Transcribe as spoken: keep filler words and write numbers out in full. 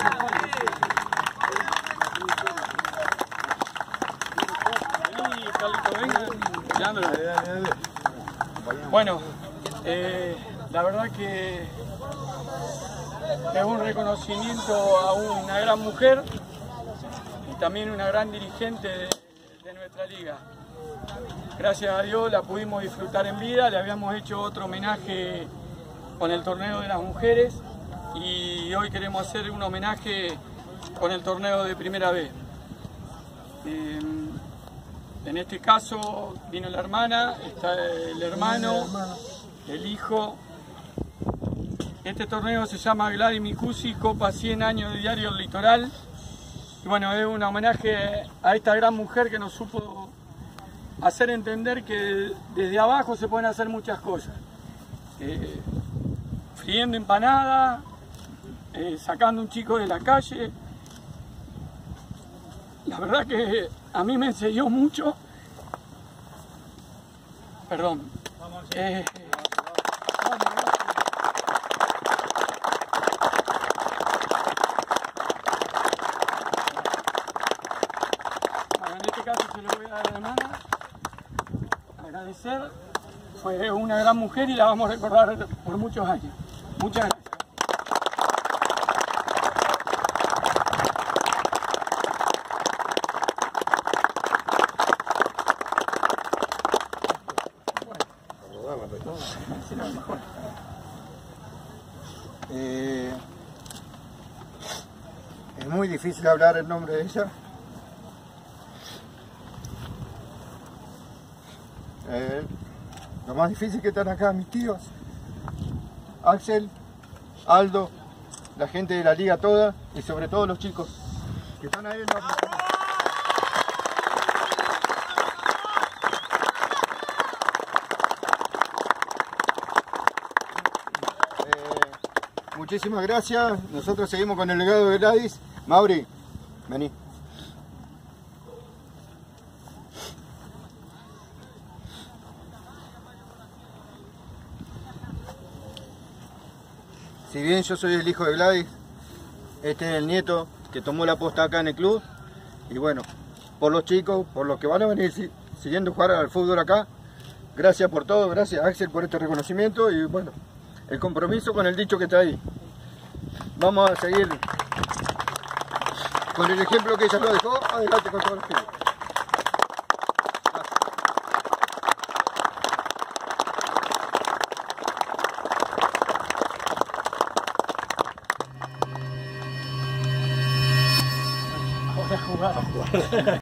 Bueno, eh, la verdad que es un reconocimiento a una gran mujer y también una gran dirigente de, de nuestra liga. Gracias a Dios la pudimos disfrutar en vida, le habíamos hecho otro homenaje con el torneo de las mujeres y hoy queremos hacer un homenaje con el torneo de Primera B. Eh, en este caso vino la hermana, está el hermano, el hijo. Este torneo se llama Gladys Micusi, Copa cien años de Diario El Litoral. Y bueno, es un homenaje a esta gran mujer que nos supo hacer entender que desde abajo se pueden hacer muchas cosas. Eh, friendo empanada, eh, sacando un chico de la calle. La verdad que a mí me enseñó mucho. Perdón. Eh, bueno, en este caso se lo voy a dar a la hermana. Agradecer. Fue una gran mujer y la vamos a recordar por muchos años. Muchas gracias. Eh, es muy difícil hablar el nombre de ella. Eh, lo más difícil que están acá mis tíos, Axel, Aldo, la gente de la liga toda y sobre todo los chicos que están ahí en la... Muchísimas gracias, nosotros seguimos con el legado de Gladys. Mauri, vení. Si bien yo soy el hijo de Gladys, este es el nieto que tomó la posta acá en el club. Y bueno, por los chicos, por los que van a venir siguiendo jugar al fútbol acá, gracias por todo, gracias Axel por este reconocimiento y bueno, el compromiso con el dicho que está ahí. Vamos a seguir con el ejemplo que ella lo dejó. Adelante con todos los chicos. Ahora jugar.